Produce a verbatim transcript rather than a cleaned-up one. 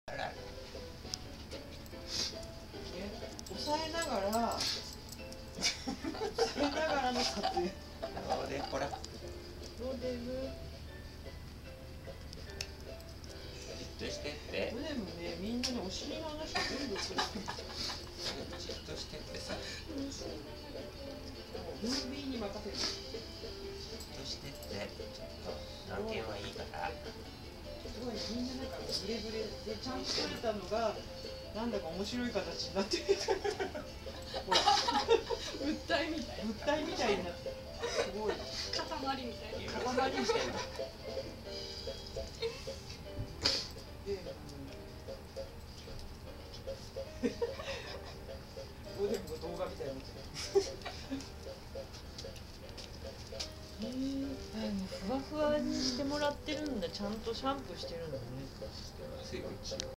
抑えながら抑えながらの撮影。 どうでほらどうでる？ じっとしてって。 でもね、みんなね、お尻の話全部する。 じっとしてってさ。 ムービーに任せる。 じっとしてって。案件はいいから。 すごい、みんななんかブレブレでちゃんと撮れたのがなんだか面白い形になってる。ほら、 物体みたい。 物体みたいになって。すごい。 塊みたいな。 塊みたいな。で、おでんも動画みたいになってる。 えー、ふわふわにしてもらってるんだ。ちゃんとシャンプーしてるんだね。 してますよ一応。